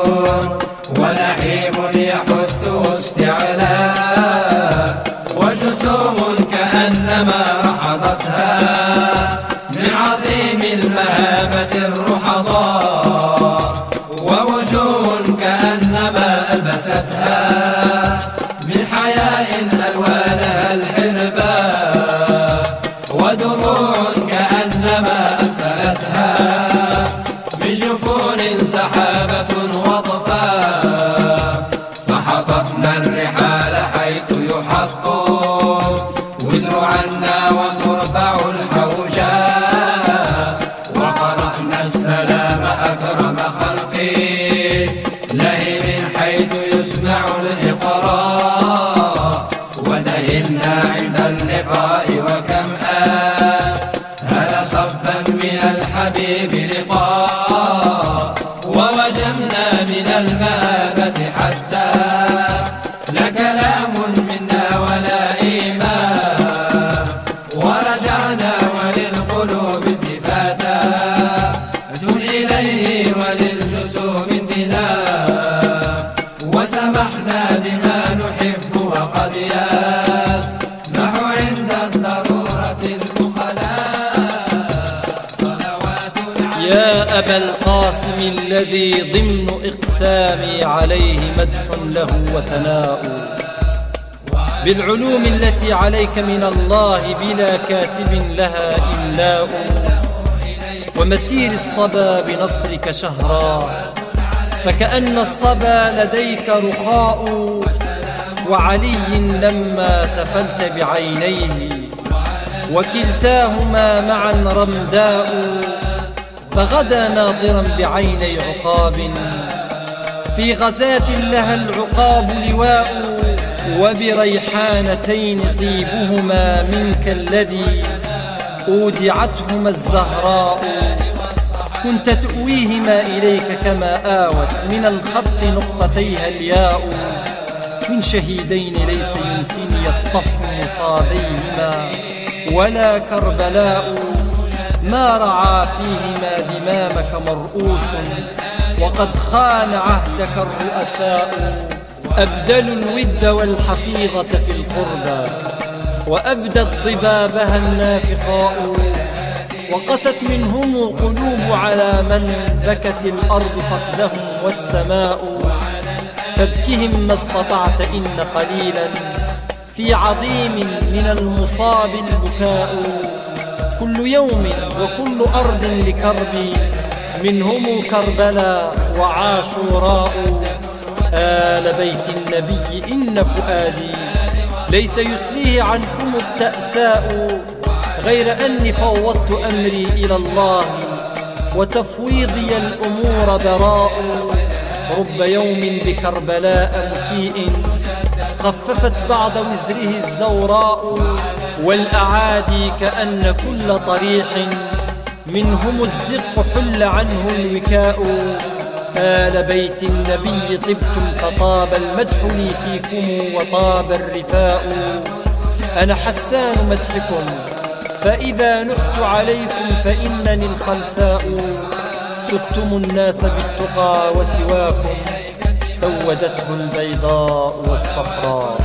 ونحيب يحثه استعلاء وجسوم كأنما رحضتها من عظيم المهابة الرحضاء ووجوه كأنما ألبستها من حياء ألوانها الحرباء ودموع كأنما أرسلتها من جفون سحابة وطفاء فحطتنا الرحال حيث يحط وزر عنا وترفع الحوجاء وقرأنا السلام أكرم خلقي لهي من حيث يسمع الإقراء ونهلنا عند اللقاء وكم هل صفا من الحبيب لقاء ووجدنا من المهابة حتى لا كلام منا ولا إيمان ورجعنا وللقلوب التفاتا إليه وللجسوم انتناء وسمحنا بما نحب وقد يسمح عند الضرورة البخلاء صلوات يا أبا القاسم الذي ضمن إقسامي عليه مدح له وثناء بالعلوم التي عليك من الله بلا كاتب لها إملاء ومسير الصبا بنصرك شهرا فكأن الصبا لديك رخاء وعلي لما تفلت بعينيه وكلتاهما معا رمداء فغدا ناظرا بعيني عقاب في غزاة لها العقاب لواء وبريحانتين طيبهما منك الذي أودعتهما الزهراء كنت تؤويهما إليك كما آوت من الخط نقطتيها الياء من شهيدين ليس ينسيني الطف مصابيهما ولا كربلاء ما رعى فيهما دمامك مرؤوس وقد خان عهدك الرؤساء أبدلوا الود والحفيظة في القربى وأبدت ضبابها النافقاء وقست منهم قلوب على من بكت الأرض فقدهم والسماء فابكهم ما استطعت إن قليلا في عظيم من المصاب البكاء كل يوم وكل أرض لكربي منهم كربلاء وعاشوراء آل بيت النبي إن فؤادي ليس يسليه عنكم التأساء غير أني فوضت أمري إلى الله وتفويضي الأمور براء رب يوم بكربلاء مسيء خففت بعض وزره الزوراء والأعادي كأن كل طريح منهم الزق حل عنه الوكاء آل بيت النبي طبتم فطاب المدح لي فيكم وطاب الرثاء أنا حسان مدحكم فإذا نحت عليكم فإنني الخلساء سدتم الناس بالتقى وسواكم سودته البيضاء والصفراء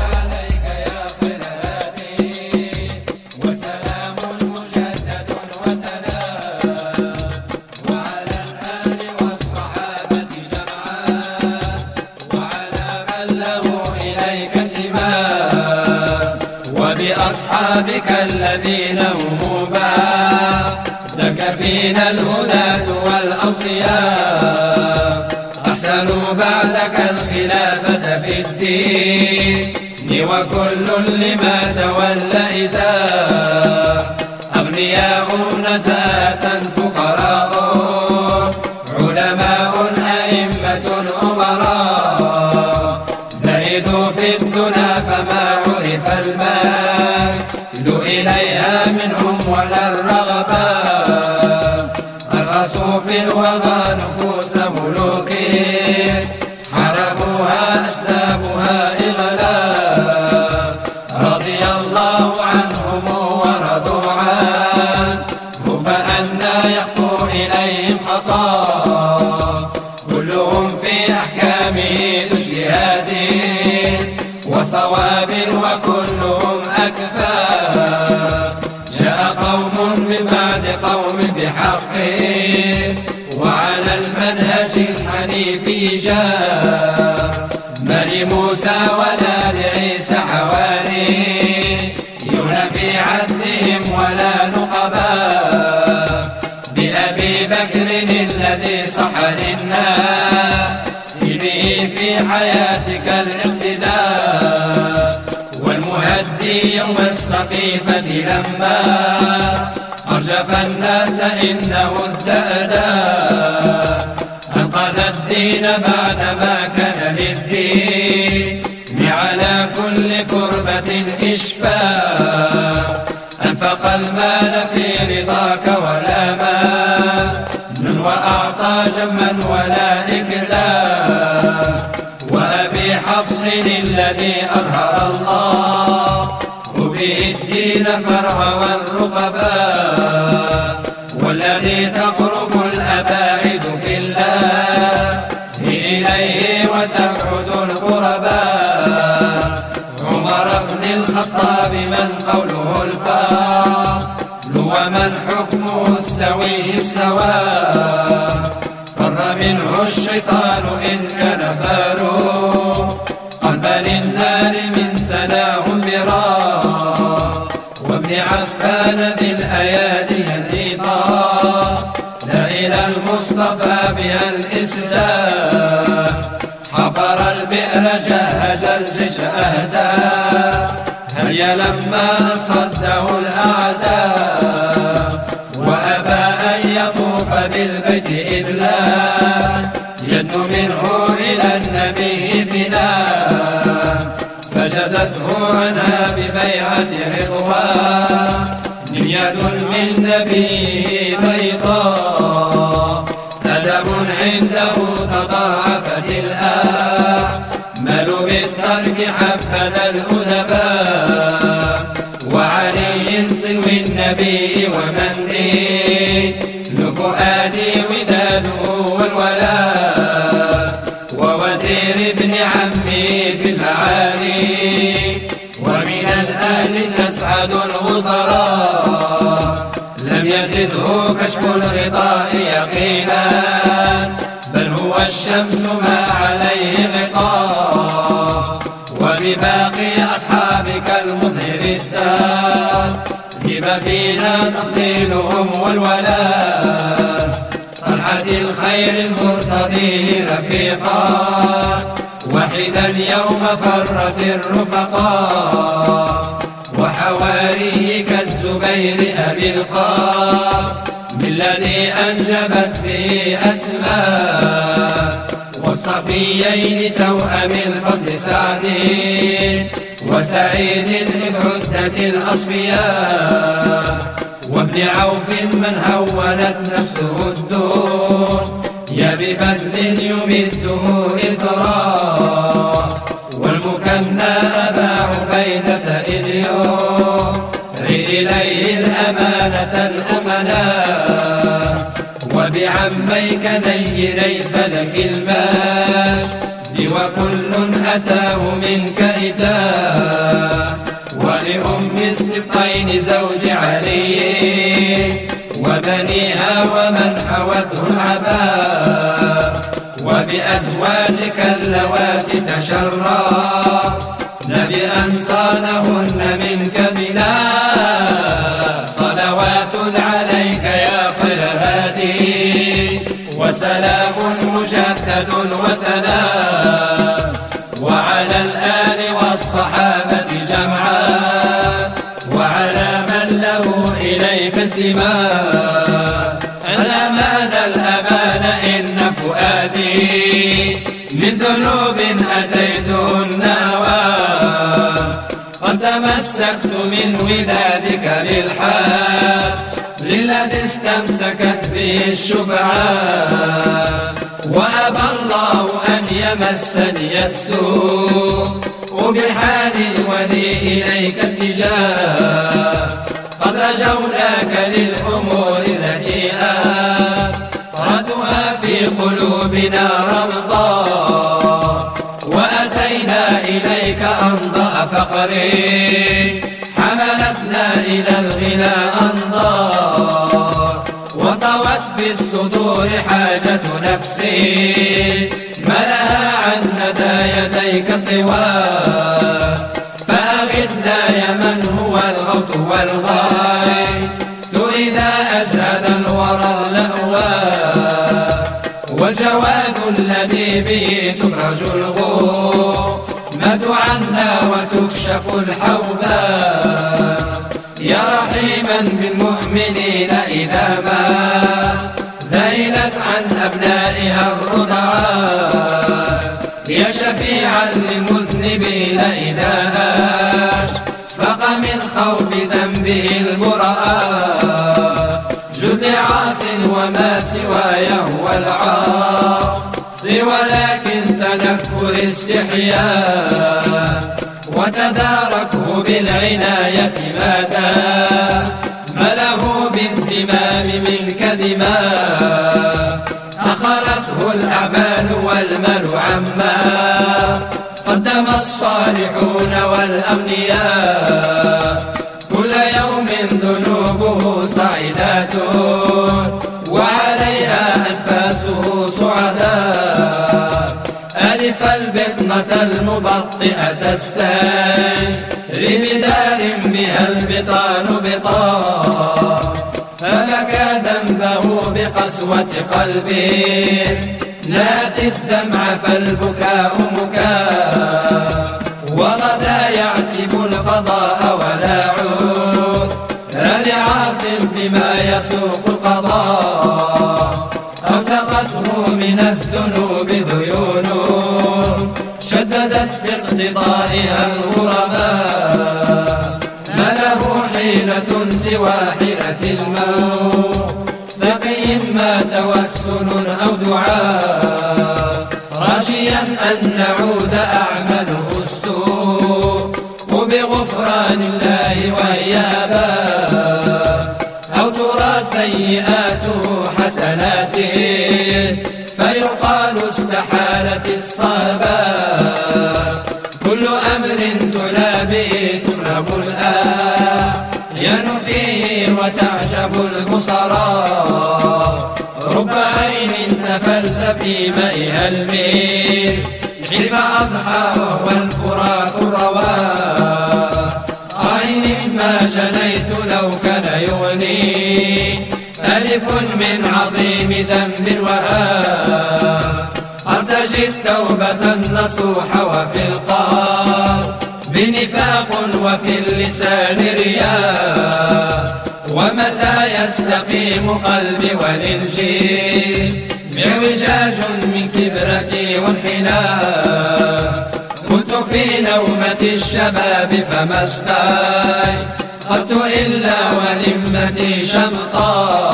وبأصحابك الذين هم بعدك فينا الهداة والأصياء أحسنوا بعدك الخلافة في الدين وكل لما تولى إزاء أغنياء نزاة فقراء علماء أئمة أمراء زهدوا في الدنا فما عرف المال إليها منهم ولا الرغبة، أرخصوا في الوغى نفوس ملوكهم، حاربوها أسلابها إغلاق، رضي الله عنهم ورضوا عنه، فأنى يخطو إليهم خطا، كلهم في أحكامه ذو اجتهاد وصواب وكلهم أكفى. جاء قوم من بعد قوم بحق وعلى المنهج الحنيف جاء، ما لموسى ولا لعيسى حواري في عدلهم ولا نقباء، بأبي بكر الذي صح للناس به في حياتك الاقتداء، والمهدي يوم السقيفة لما أرجف الناس إنه الدأداء، أنقذ الدين بعدما كان للدين على كل كربة إشفاء، أنفق المال في رضاك ولا مال وأعطى جما ولا إكداء، وأبي حفص الذي أظهر الله به الدين فرع والرقباء، والذي تقرب الأباعد في الله إليه وتبعد القرباء، عمر بن الخطاب من قوله الفاضل ومن حكمه السوي السواء، فر منه الشيطان إن كان فاروق قلب للنار من سناه براء، وابن عفان ذي الأيادي الرضا لا إلى المصطفى بها الإسلام، حفر البئر جهز الجيش أهدى هيا لما صده الأعداء، وأبى أن يطوف بالبيت إذ لا يدنو منه إلى النبي فداء، فجزته عنها ببيعة رضوان يد من نبيه بيضاء، أدب عنده تضاعفت الآمال بالترك حبذا الأدباء، وعلي سلو النبي ومندي لفؤادي وداده والولاء، ووزير ابن عمي في المعالي ومن الأهل تسعد الوزراء، لم يزده كشف الغطاء يقينا بل هو الشمس ما عليه غطاء، وبباقي أصحابك المظهر التام لما فينا تفضيلهم والولاء، طلحة الخير المرتضي رفيقا وحدا يوم فرت الرفقاء، وحواريك الزبير أبي القاسم بالذي أنجبت به أسماء، والصفيين توأم الفضل سعد وسعيد إذ عدت الأصفياء، وابن عوف من هونت نفسه الدون يا ببذل يمده إثرا، والمكنى أبا عبيدة إذ يري إليه الأمانة الأمنا، وبعميك نيري فلك المجد وكل أتاه منك إتاه، ولأم السبطين زوج علي وبنيها ومن حوته العباء، وبأزواجك اللواتي تشرفن بأن صانهن منك بنا، صلوات عليك يا خير هادي وسلام مجدد وثناء، وعلى الآل والصحابة جمعا وعلى من له إليك انتماء، الأمان الأمان إن فؤادي من ذنوب أتيته النوى، قد تمسكت من ودادك بالحبل الذي استمسكت به الشفعاء، وأبى الله أن يمسني السوء بحال ولي إليك اتجاه. قد رجوناك للأمور التي أردها في قلوبنا رمضا، وأتينا إليك أنضأ فقري حملتنا إلى الغنى أنظار، وطوت في الصدور حاجة نفسي ملأها عن ندى يديك طوال. فأغثنا يا من هو الغوث والغيث إذا أجهد الورى اللأواء، والجواد الذي به تفرج الغمة عنا وتكشف الحوباء. يا رحيما بالمؤمنين إذا ما ذيلت عن أبنائها الرضعاء، يا شفيعا للمذنبين إذا أشفق من خوف ذنبه البراء. جد عاص وما سواي هو العاصي، ولكن تنكر استحياء، وتداركه بالعناية ما دام له بالدمام منك دماء. أخرته الأعمال والمال عما قدم الصالحون والأغنياء، كل يوم ذنوبه صعدات وعليها أنفاسه سعداء. ألف البطنة المبطئة السير بدار بها البطان بطار، فبكى ذنبه بقسوة قلبه ناتي الدمع فالبكاء مكاء. وغدا يعتب القضاء ولا عود لعاص فيما يسوق القضاء، أوثقته من الذنوب ديون شددت في اقتضائها الغرباء. ما له حيلة سوى حيلة الموت، إما توسل أو دعاء، رجيا أن نعود أعمله السوء بغفران الله وإيابا، أو ترى سيئاته حسناته فيقال استحالت الصعباء. كل أمر تعنى به تغلب الآيان فيه وتعجب البصراء. رب عين تفل في مائها الميل فأضحى وهو الفرات الرواء. عين ما جنيت لو كان يغني ألف من عظيم ذنب وهاب. أرتجي التوبة النصوح وفي القلب بنفاق وفي اللسان رياء. ومتى يستقيم قلبي وللجيل معوجاج من كبرتي وانحناء. كنت في نومة الشباب فما استيقظت إلا ولمتي شمطا.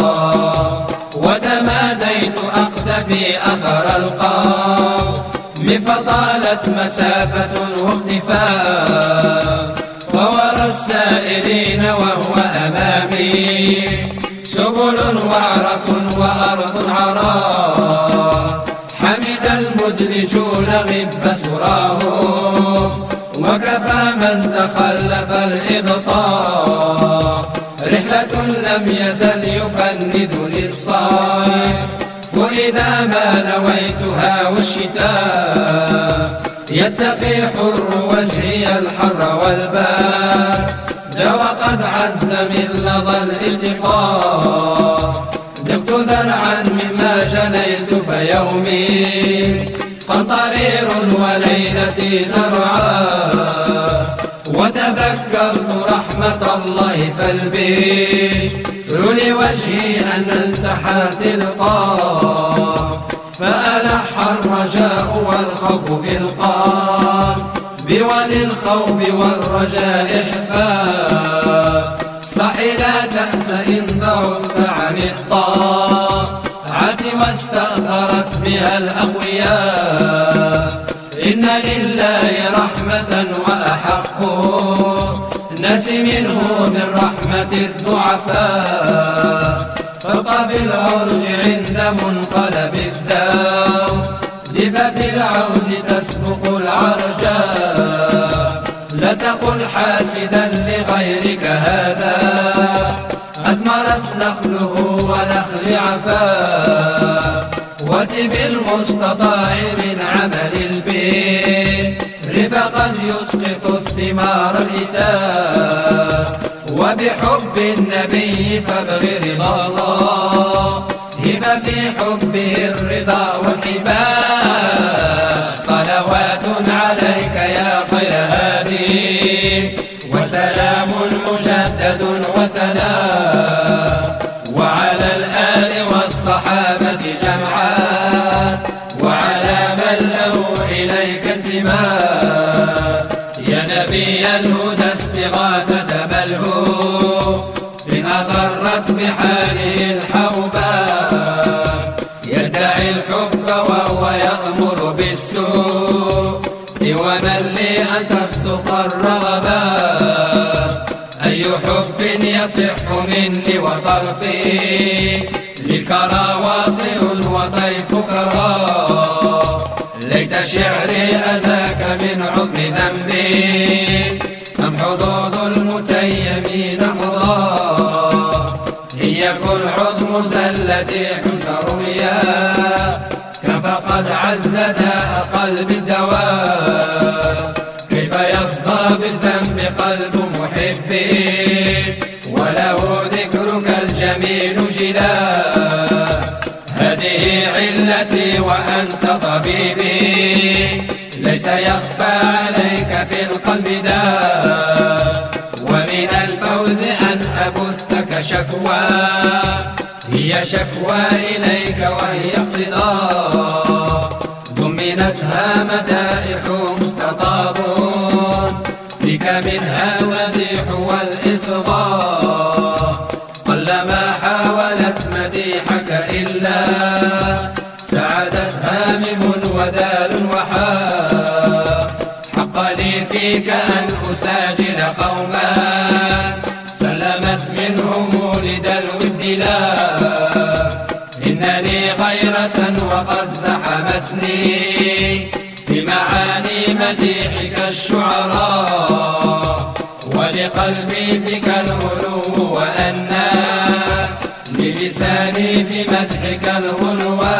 وتماديت أقتفي أثر القوم فطالت مسافة واختفاء. فورى السائرين وهو أمامي سبل وعرة وأرض عراء. حمد المدلجون غب سراهم وكفى من تخلف الإبطاء. رحلة لم يزل يفندني الصيف وإذا ما نويتها والشتاء. يتقي حر وجهي الحر والبرد وقد عز من لظى الالتقاء. ذقت ذرعا مما جنيت فيومي قطرير وليلتي ذرعا. وتذكرت رحمة الله فالبشر لوجهي أن التحت القاء. فألح الرجاء والخوف بالقلب وللخوف والرجاء إحفاء. صح لا تأس إن ضعفت عن الطاعة واستأثرت بها الأقوياء. إن لله رحمة وأحق الناس منه من رحمة الضعفاء. فابق في العرج عند منقلب الدار ففي العود تسبق العرجاء. لا تقل حاسدا لغيرك هذا أثمرت نخله ونخل عفاء. وات بالمستطاع من عمل البر فقد يسقط الثمار الإتاء. وبحب النبي فابغ رضا الله ففي حبه الرضا والحباء. صلوات عليك يا خير هادي وسلام مجدد وثناء. وعلى الآل والصحابة جمعا وعلى من له إليك انتماء. يا نبي الهدى استغاثة ملهوف إن أضرت بحاله الحوباء. يدعي الحب وهو يأمر بالسوء ومن لي أن تصدق الرغباء. أي حب يصح مني وطرفي للكرى واصل وطيف كرى. ليت شعري أتاك من عظم ذنبي أم حظوظ المتيمين حظا. إن يكن عظم زلتي حزن رؤيا فقد عز داء قلب الدواء. كيف يصدى بالذنب قلب محبي وله ذكرك الجميل جلا. هذه علتي وأنت طبيبي ليس يخفى عليك في القلب داء. ومن الفوز أن أبثك شكوى هي شكوى إليك وهي اقتضاء. ضمنتها مدائح مستطاب فيك منها المديح والإصغاء. قلما حاولت مديحك إلا سعدت هامم ودال وحاء. حق لي فيك أن أساجل قوما سلمت منهم مولد الود لا. إنني غيرة وقد زحمتني في معاني مديحك الشعراء. ولقلبي فيك الغلو وأنى للساني في مدحك الغلوى.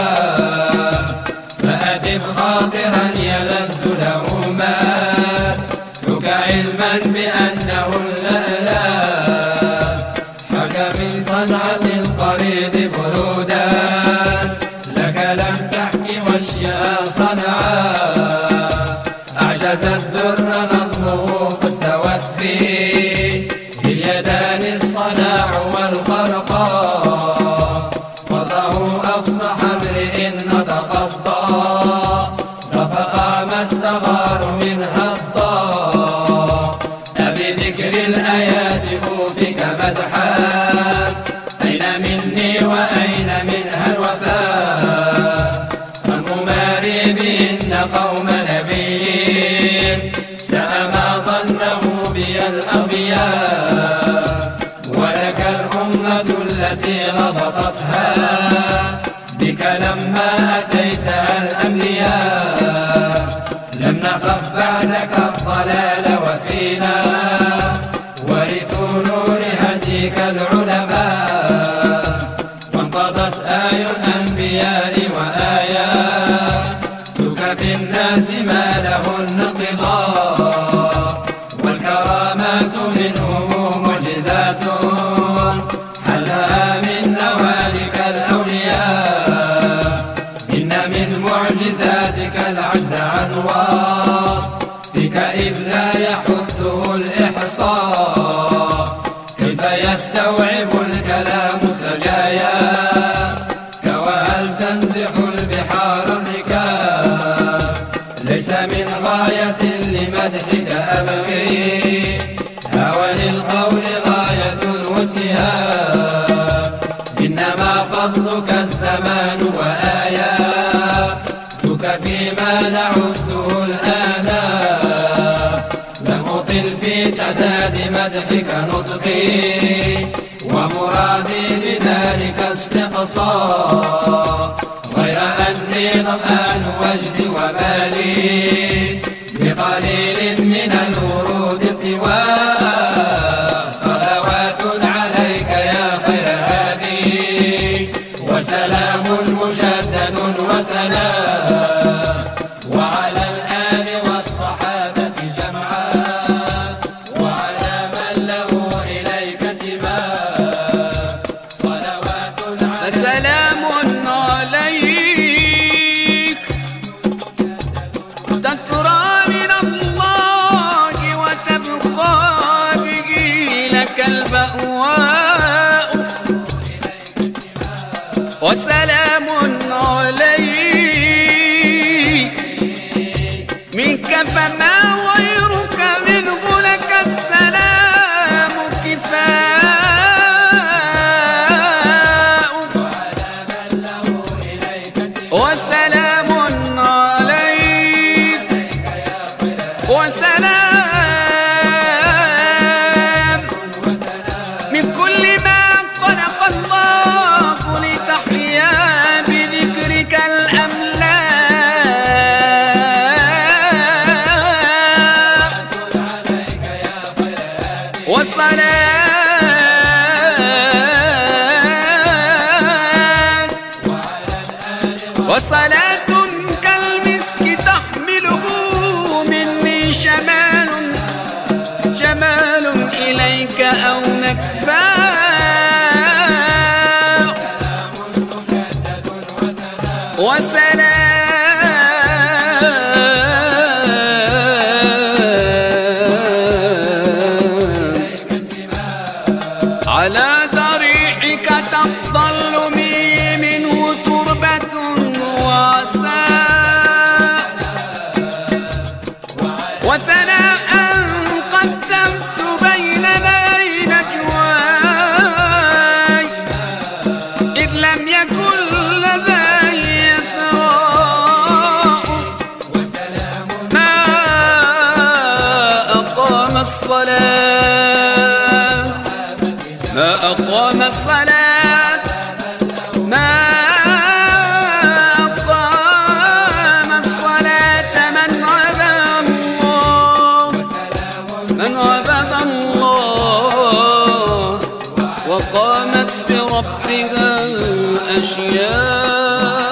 فأدب خاطرا يلذ له ما لك علما بأنه اللألاء. حكى من صنعة القريد برودا لك لم تحكي واشياء صنعا. أعجز الذر نظمه فاستوت فيه باليدان الصناع والخرقاء. فضه أفصح امرئ نطق الضاء فقامت تغار منها الضاء. أبذكر الآيات أوفك مدحا أين مني وأين منها الوفاء. فالمماري بهن قوم نبي سأما ظنه بي الأغبياء. ولك الأمة التي غبطتها بك لما أتيتها الأنبياء. لم نخف بعدك الضلال وفينا ورثوا نور هديك العلماء. فانقضت آي الأنبياء وآياتك في الناس ما لهن انقضاء. والكرامات منهم معجزات حزها من نوالك الأولياء. إن من معجزاتك العجز عن وصفك إذ لا يحده الإحصاء. كيف يستوعب الكلام سجاياك وهل تنزح البحار الركاب. ليس من غاية لما مدحك أبكي وللقول غاية وانتهاء إنما فضلك الزمان وآياتك فيما نعده الآن لم أطل في تعداد مدحك نطقي ومرادي بذلك استقصاء غير أني ظمآن وجدي ومالي بقليل من الورود اطتواء صلوات عليك يا خير هادي وسلام مجدد وثناء وعلى الآل والصحابة جمعا وعلى من له إليك انتماء صلوات عليك فسلام عليك تترى من الله وتبقى به لك البأواء وسلام عليك منك فما غيرك منه لك السلام كفاء وسلام عليك وسلام من كل ما خلق الله لتحيا بذكرك الأملاك وصلاة كالمسك تحمله مني شمال إليك أو نكباء وسلام على ضريحك تظل منه تربة وعساء وثناء قدمت بين نجواي إذ لم يكن لدي ثراء ما أقام الصلاة ما أقام الصلاة ما أقام الصلاة من عبد الله وقامت بربها الأشياء